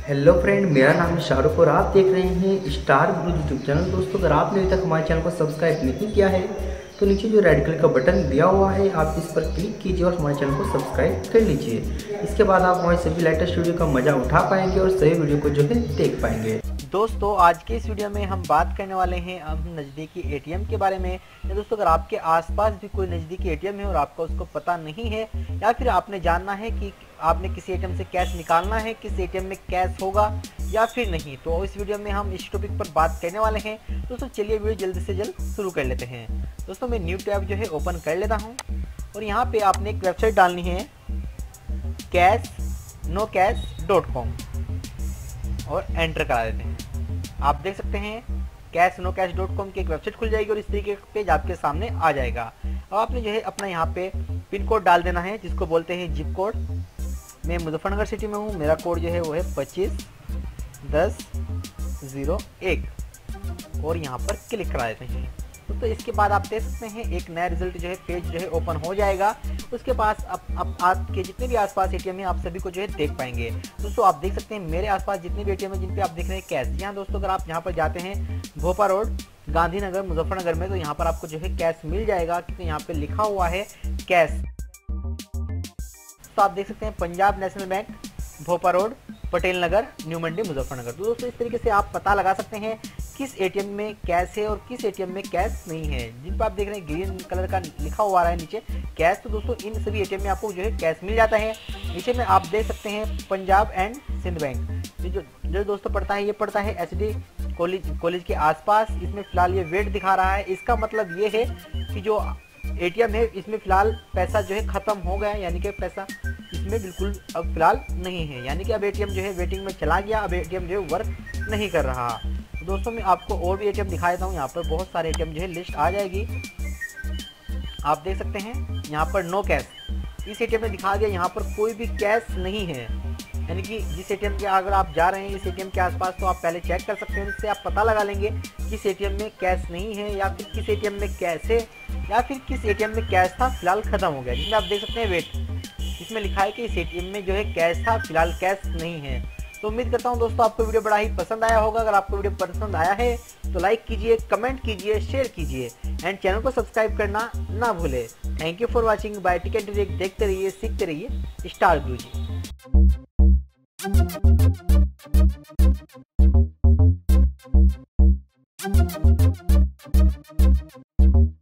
Hello friend, मेरा नाम है शाहरुख और आप देख रहे हैं स्टार गुरु यूट्यूब चैनल। दोस्तों, अगर आपने अभी तक हमारे चैनल को सब्सक्राइब नहीं किया है तो नीचे जो रेड कलर का बटन दिया हुआ है आप इस पर क्लिक कीजिए और हमारे चैनल को सब्सक्राइब कर लीजिए। इसके बाद आप हमारे सभी लेटेस्ट वीडियो का मजा उठा पाएंगे और सभी वीडियो को जो है देख पाएंगे। दोस्तों, आज के इस वीडियो में हम बात करने वाले हैं हम नज़दीकी एटीएम के बारे में। दोस्तों, अगर आपके आसपास भी कोई नज़दीकी एटीएम है और आपको उसको पता नहीं है या फिर आपने जानना है कि आपने किसी एटीएम से कैश निकालना है, किस एटीएम में कैश होगा या फिर नहीं, तो इस वीडियो में हम इस टॉपिक पर बात करने वाले हैं। दोस्तों, चलिए वीडियो जल्दी से जल्द शुरू कर लेते हैं। दोस्तों, मैं न्यू टैब जो है ओपन कर लेता हूँ और यहाँ पे आपने एक वेबसाइट डालनी है cashnocash.com और एंटर करा देते हैं। आप देख सकते हैं cashnocash.com की एक वेबसाइट खुल जाएगी और इस तरीके का पेज आपके सामने आ जाएगा। अब आपने जो है अपना यहाँ पे पिन कोड डाल देना है, जिसको बोलते हैं जिप कोड। मैं मुजफ्फरनगर सिटी में हूँ, मेरा कोड जो है वो है 251001 और यहाँ पर क्लिक करा देते हैं। तो इसके बाद आप देख सकते हैं एक नया रिजल्ट जो है पेज जो है ओपन हो जाएगा। उसके पास अब आपके जितने भी आसपास एटीएम है आप सभी को जो है देख पाएंगे। दोस्तों, आप देख सकते हैं मेरे आसपास जितने भी एटीएम है जिन पे आप देख रहे हैं कैश। यहाँ दोस्तों, अगर आप यहाँ पर जाते हैं भोपा रोड, गांधीनगर, मुजफ्फरनगर में, तो यहाँ पर आपको जो है कैश मिल जाएगा, क्योंकि यहाँ पे लिखा हुआ है कैश। तो आप देख सकते हैं Punjab National Bank, Bhopa road, Patel Nagar, new Mandi, Muzaffarnagar. तो दोस्तों, इस तरीके से आप पता लगा सकते हैं किस एटीएम में कैश है और किस एटीएम में कैश नहीं है। जिन पर आप देख रहे हैं ग्रीन कलर का लिखा हुआ है नीचे कैश, तो दोस्तों इन सभी एटीएम में आपको जो है कैश मिल जाता है। नीचे में आप देख सकते हैं पंजाब एंड सिंध बैंक, जो दोस्तों पड़ता है, ये पड़ता है एचडी कॉलेज के आसपास। इसमें फिलहाल ये वेट दिखा रहा है। इसका मतलब ये है कि जो एटीएम है इसमें फिलहाल पैसा जो है खत्म हो गया, यानी कि पैसा इसमें बिल्कुल अब फिलहाल नहीं है, यानी कि अब एटीएम जो है वेटिंग में चला गया, अब एटीएम जो है वर्क नहीं कर रहा। तो दोस्तों, मैं आपको और भी एटीएम दिखा देता हूँ। यहाँ पर बहुत सारे एटीएम जो है लिस्ट आ जाएगी। आप देख सकते हैं यहाँ पर नो कैश, इस एटीएम में दिखा दिया यहाँ पर कोई भी कैश नहीं है, यानी कि जिस एटीएम के अगर आप जा रहे हैं इस एटीएम के आसपास, तो आप पहले चेक कर सकते हैं। इससे आप पता लगा लेंगे किस एटीएम में कैश नहीं है या फिर किस एटीएम में कैश है या फिर किस एटीएम में कैश था फिलहाल खत्म हो गया। जिसमें आप देख सकते हैं वेट, इसमें लिखा है कि इस एटीएम में जो है कैश था, फिलहाल कैश नहीं है। तो उम्मीद करता हूं दोस्तों आपको वीडियो बड़ा ही पसंद आया होगा। अगर आपको वीडियो पसंद आया है तो लाइक कीजिए, कमेंट कीजिए, शेयर कीजिए एंड चैनल को सब्सक्राइब करना ना भूले। Thank you for watching. Bye ticket direct, देखते रहिए, सीखते रहिए स्टार गुरुजी।